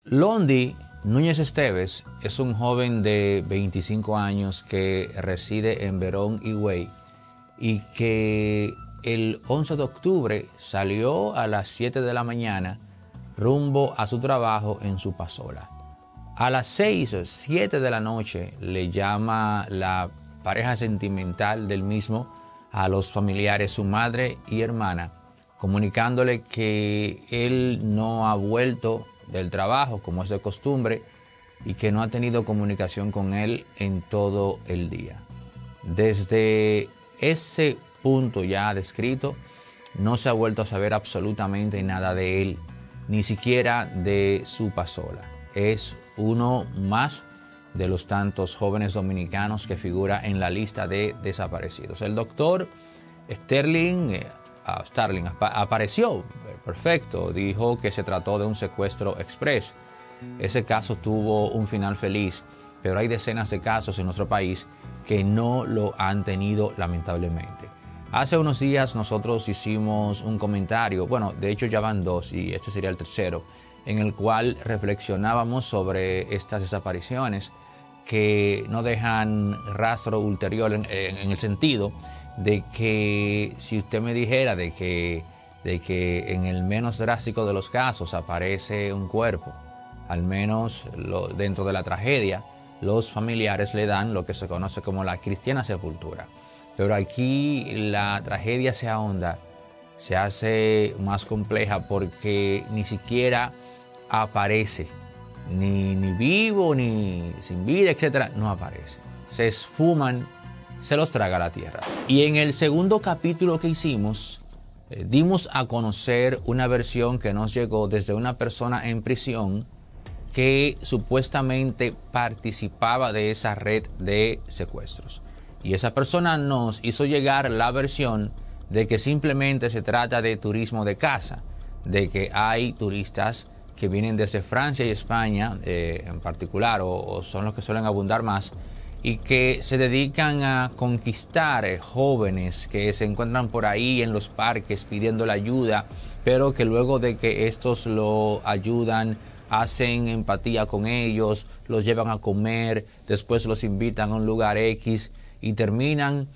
Londi Núñez Esteves es un joven de 25 años que reside en Verón, Higüey, y que el 11 de octubre salió a las 7 de la mañana rumbo a su trabajo en su pasola. A las 6 o 7 de la noche le llama la pareja sentimental del mismo a los familiares, su madre y hermana, comunicándole que él no ha vuelto del trabajo como es de costumbre y que no ha tenido comunicación con él en todo el día. Desde ese punto ya descrito, no se ha vuelto a saber absolutamente nada de él, ni siquiera de su pasola. Es uno más de los tantos jóvenes dominicanos que figura en la lista de desaparecidos. El doctor Starling apareció perfecto, dijo que se trató de un secuestro express. Ese caso tuvo un final feliz, pero hay decenas de casos en nuestro país que no lo han tenido, lamentablemente. Hace unos días nosotros hicimos un comentario, bueno, de hecho ya van dos y este sería el tercero, en el cual reflexionábamos sobre estas desapariciones que no dejan rastro ulterior en el sentido de que si usted me dijera de que en el menos drástico de los casos aparece un cuerpo, al menos dentro de la tragedia, los familiares le dan lo que se conoce como la cristiana sepultura. Pero aquí la tragedia se ahonda, se hace más compleja porque ni siquiera aparece, ni vivo, ni sin vida, etcétera, no aparece. Se esfuman, se los traga la tierra. Y en el segundo capítulo que hicimos, dimos a conocer una versión que nos llegó desde una persona en prisión que supuestamente participaba de esa red de secuestros. Y esa persona nos hizo llegar la versión de que simplemente se trata de turismo de casa, de que hay turistas que vienen desde Francia y España en particular, o son los que suelen abundar más, y que se dedican a conquistar jóvenes que se encuentran por ahí en los parques pidiendo la ayuda, pero que luego de que estos lo ayudan, hacen empatía con ellos, los llevan a comer, después los invitan a un lugar X y terminan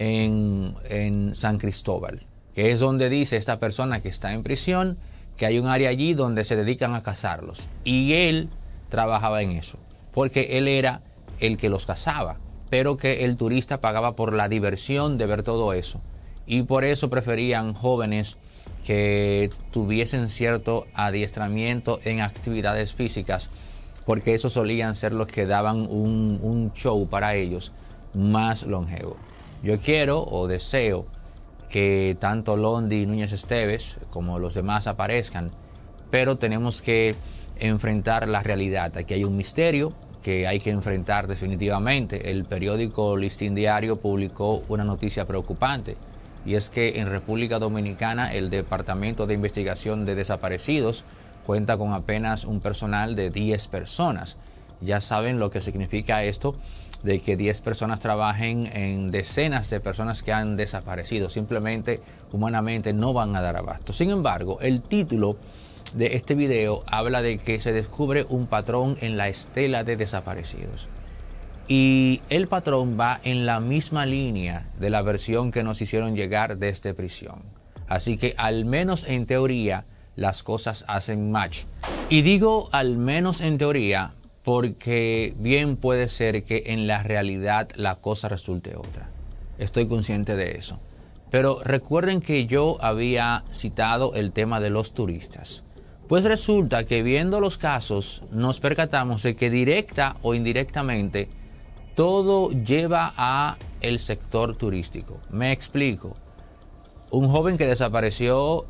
en San Cristóbal, que es donde dice esta persona que está en prisión que hay un área allí donde se dedican a cazarlos. Y él trabajaba en eso, porque él era el que los cazaba, pero que el turista pagaba por la diversión de ver todo eso. Y por eso preferían jóvenes que tuviesen cierto adiestramiento en actividades físicas, porque esos solían ser los que daban un show para ellos más longevo. Yo quiero o deseo que tanto Londi Núñez Esteves como los demás aparezcan, pero tenemos que enfrentar la realidad. Aquí hay un misterio que hay que enfrentar definitivamente. El periódico Listín Diario publicó una noticia preocupante, y es que en República Dominicana el Departamento de Investigación de Desaparecidos cuenta con apenas un personal de 10 personas. Ya saben lo que significa esto, de que 10 personas trabajen en decenas de personas que han desaparecido. Simplemente, humanamente, no van a dar abasto. Sin embargo, el título de este video habla de que se descubre un patrón en la estela de desaparecidos. Y el patrón va en la misma línea de la versión que nos hicieron llegar desde prisión. Así que, al menos en teoría, las cosas hacen match. Y digo al menos en teoría porque bien puede ser que en la realidad la cosa resulte otra. Estoy consciente de eso. Pero recuerden que yo había citado el tema de los turistas. Pues resulta que viendo los casos nos percatamos de que directa o indirectamente todo lleva a el sector turístico. Me explico. Un joven que desapareció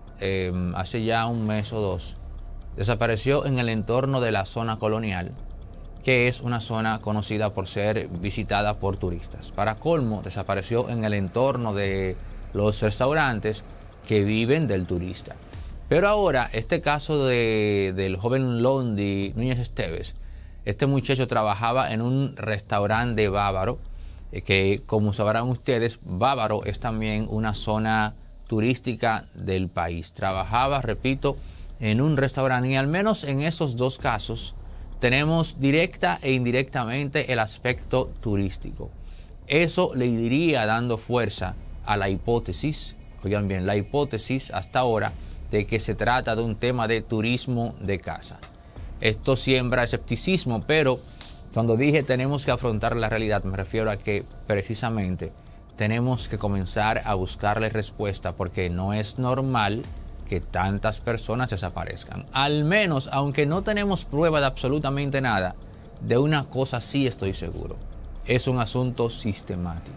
hace ya un mes o dos, desapareció en el entorno de la zona colonial, que es una zona conocida por ser visitada por turistas. Para colmo, desapareció en el entorno de los restaurantes que viven del turista. Pero ahora, este caso del joven Londi Núñez Esteves, este muchacho trabajaba en un restaurante bávaro, que como sabrán ustedes, Bávaro es también una zona turística del país. Trabajaba, repito, en un restaurante, y al menos en esos dos casos tenemos directa e indirectamente el aspecto turístico. Eso le iría dando fuerza a la hipótesis, oigan bien, la hipótesis hasta ahora de que se trata de un tema de turismo de casa. Esto siembra escepticismo, pero cuando dije tenemos que afrontar la realidad, me refiero a que precisamente tenemos que comenzar a buscarle respuesta, porque no es normal que tantas personas desaparezcan. Al menos, aunque no tenemos prueba de absolutamente nada, de una cosa sí estoy seguro: es un asunto sistemático.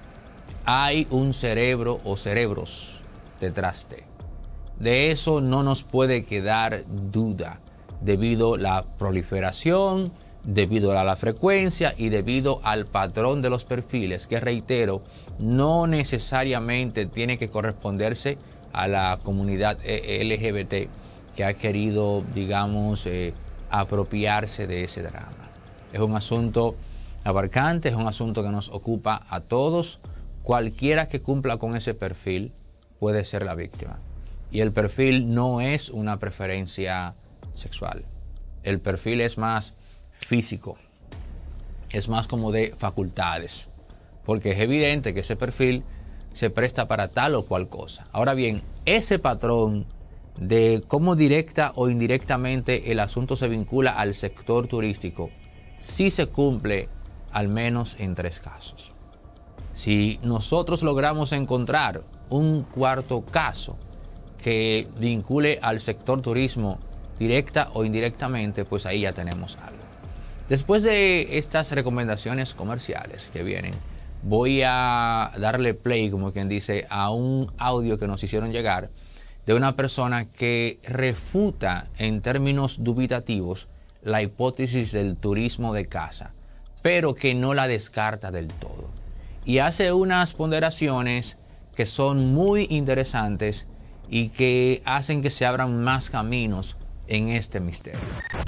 Hay un cerebro o cerebros detrás de eso. No nos puede quedar duda, debido a la proliferación, debido a la frecuencia y debido al patrón de los perfiles, que, reitero, no necesariamente tiene que corresponderse a la comunidad LGBT que ha querido, digamos, apropiarse de ese drama. Es un asunto abarcante, es un asunto que nos ocupa a todos. Cualquiera que cumpla con ese perfil puede ser la víctima. Y el perfil no es una preferencia sexual. El perfil es más físico, es más como de facultades, porque es evidente que ese perfil se presta para tal o cual cosa. Ahora bien, ese patrón de cómo directa o indirectamente el asunto se vincula al sector turístico sí se cumple al menos en 3 casos. Si nosotros logramos encontrar un cuarto caso que vincule al sector turismo directa o indirectamente, pues ahí ya tenemos algo. Después de estas recomendaciones comerciales que vienen, voy a darle play, como quien dice, a un audio que nos hicieron llegar de una persona que refuta en términos dubitativos la hipótesis del turismo de casa, pero que no la descarta del todo. Y hace unas ponderaciones que son muy interesantes y que hacen que se abran más caminos en este misterio.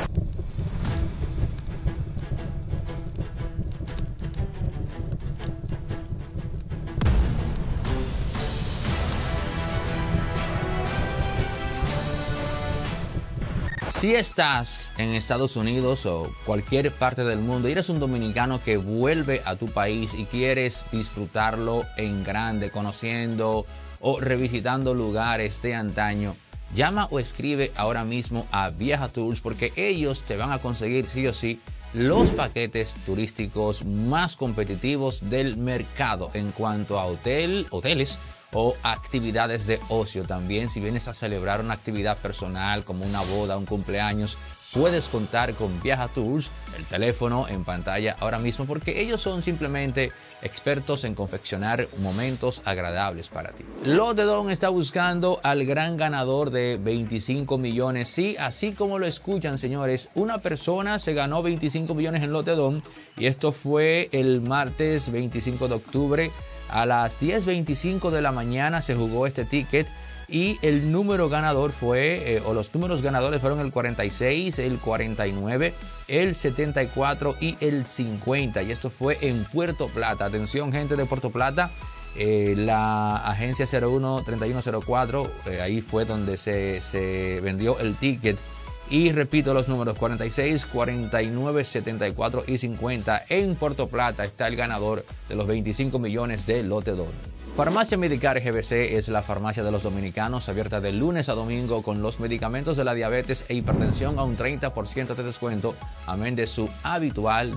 Si estás en Estados Unidos o cualquier parte del mundo y eres un dominicano que vuelve a tu país y quieres disfrutarlo en grande, conociendo o revisitando lugares de antaño, llama o escribe ahora mismo a Viaja Tours, porque ellos te van a conseguir sí o sí los paquetes turísticos más competitivos del mercado en cuanto a hoteles o actividades de ocio. También, si vienes a celebrar una actividad personal como una boda, un cumpleaños, puedes contar con Viaja Tours. El teléfono en pantalla ahora mismo, porque ellos son simplemente expertos en confeccionar momentos agradables para ti. Lotedom está buscando al gran ganador de 25 millones. Sí, así como lo escuchan, señores, una persona se ganó 25 millones en Lotedom, y esto fue el martes 25 de octubre. A las 10:25 de la mañana se jugó este ticket, y el número ganador fue, los números ganadores fueron el 46, el 49, el 74 y el 50. Y esto fue en Puerto Plata. Atención, gente de Puerto Plata, la agencia 01-3104, ahí fue donde se vendió el ticket. Y repito los números: 46, 49, 74 y 50. En Puerto Plata está el ganador de los 25 millones de Lotedom. Farmacia Medicar GBC es la farmacia de los dominicanos, abierta de lunes a domingo con los medicamentos de la diabetes e hipertensión a un 30% de descuento, amén de su habitual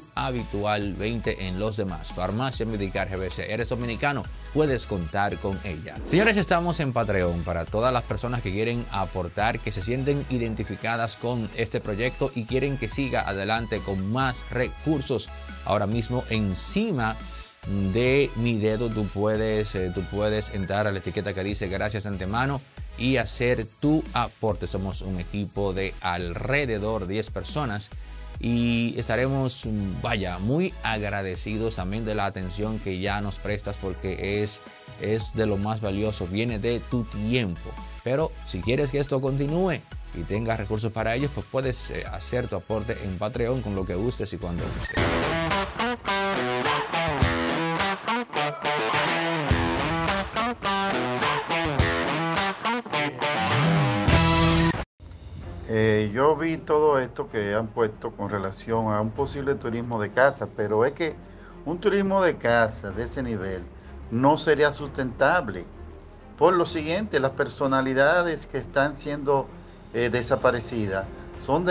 20 en los demás. Farmacia Medicar GBC. ¿Eres dominicano? Puedes contar con ella. Señores, estamos en Patreon para todas las personas que quieren aportar, que se sienten identificadas con este proyecto y quieren que siga adelante con más recursos. Ahora mismo, encima de mi dedo, tú puedes entrar a la etiqueta que dice gracias de antemano y hacer tu aporte. Somos un equipo de alrededor de 10 personas y estaremos, muy agradecidos también de la atención que ya nos prestas, porque es de lo más valioso, viene de tu tiempo. Pero si quieres que esto continúe y tengas recursos para ello, pues puedes hacer tu aporte en Patreon con lo que gustes y cuando gustes. yo vi todo esto que han puesto con relación a un posible turismo de casa, pero es que un turismo de casa de ese nivel no sería sustentable. Por lo siguiente, las personalidades que están siendo desaparecidas son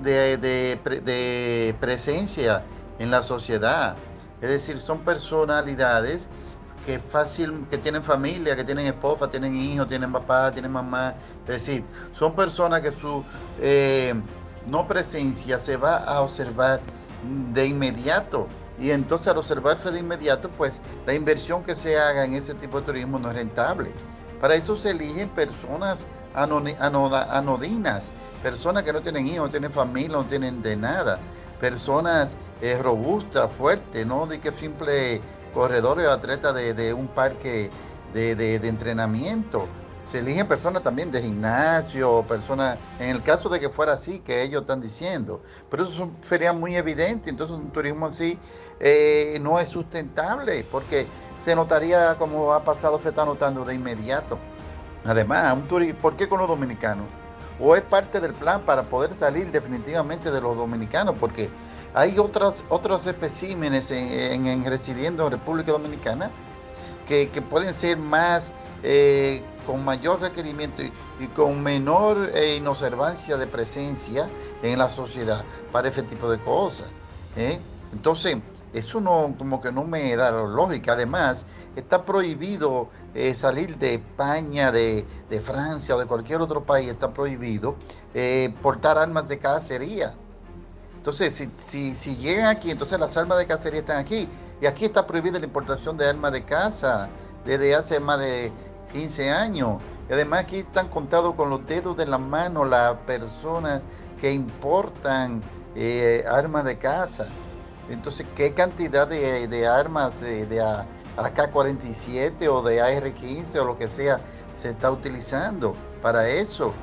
de presencia en la sociedad. Es decir, son personalidades que tienen familia, que tienen esposa, tienen hijos, tienen papá, tienen mamá. Es decir, son personas que su eh, no presencia se va a observar de inmediato. Y entonces al observarse de inmediato, pues la inversión que se haga en ese tipo de turismo no es rentable. Para eso se eligen personas anodinas, personas que no tienen hijos, no tienen familia, no tienen de nada, personas robustas, fuertes, no de que simple corredores o atletas de un parque de entrenamiento. Se eligen personas también de gimnasio, personas, en el caso de que fuera así, que ellos están diciendo. Pero eso sería muy evidente, entonces un turismo así no es sustentable, porque se notaría como ha pasado, se está notando de inmediato. Además, ¿por qué con los dominicanos? ¿O es parte del plan para poder salir definitivamente de los dominicanos? Porque hay otros especímenes residiendo en República Dominicana que pueden ser más, con mayor requerimiento y con menor inobservancia de presencia en la sociedad para ese tipo de cosas. ¿eh? Entonces, eso no, como que no me da lógica. Además, está prohibido salir de España, de Francia o de cualquier otro país, está prohibido portar armas de cacería. Entonces, si llegan aquí, entonces las armas de cacería están aquí. Y aquí está prohibida la importación de armas de caza desde hace más de 15 años. Y además aquí están contados con los dedos de la mano las personas que importan armas de caza. Entonces, ¿qué cantidad de armas de AK-47 o de AR-15 o lo que sea se está utilizando para eso?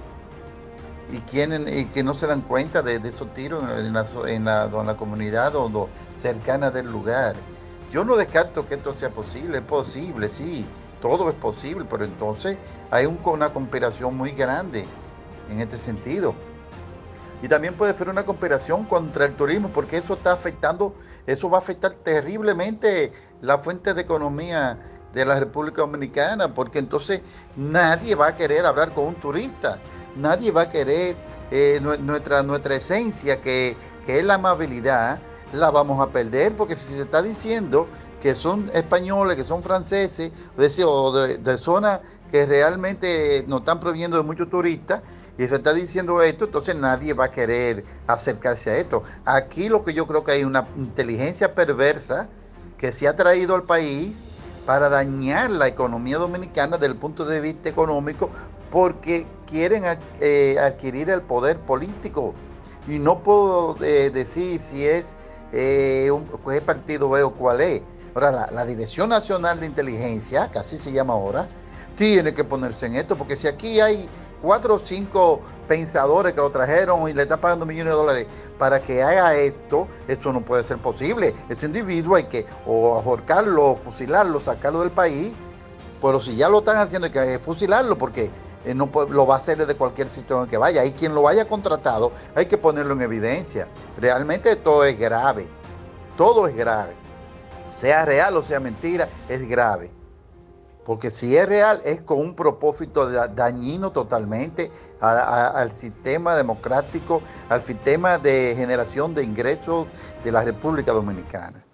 Y que no se dan cuenta de esos tiros en la comunidad o cercana del lugar. Yo no descarto que esto sea posible, es posible, sí, todo es posible, pero entonces hay una conspiración muy grande en este sentido. Y también puede ser una conspiración contra el turismo, porque eso está afectando, eso va a afectar terriblemente la fuente de economía de la República Dominicana, porque entonces nadie va a querer hablar con un turista, nadie va a querer nuestra esencia, que es la amabilidad, la vamos a perder, porque si se está diciendo que son españoles, que son franceses, o de zonas que realmente nos están proveniendo de muchos turistas, y se está diciendo esto, entonces nadie va a querer acercarse a esto. Aquí lo que yo creo que hay una inteligencia perversa que se ha traído al país para dañar la economía dominicana desde el punto de vista económico, porque quieren adquirir el poder político. Y no puedo decir si es qué partido es o cuál es. Ahora, la Dirección Nacional de Inteligencia, que así se llama ahora, tiene que ponerse en esto, porque si aquí hay 4 o 5 pensadores que lo trajeron y le están pagando millones de dólares para que haga esto no puede ser posible. Ese individuo hay que o ahorcarlo, o fusilarlo, sacarlo del país, pero si ya lo están haciendo hay que fusilarlo, porque no lo va a hacer desde cualquier sitio en el que vaya. Y quien lo haya contratado hay que ponerlo en evidencia. Realmente todo es grave, todo es grave. Sea real o sea mentira, es grave. Porque si es real, es con un propósito dañino totalmente al sistema democrático, al sistema de generación de ingresos de la República Dominicana.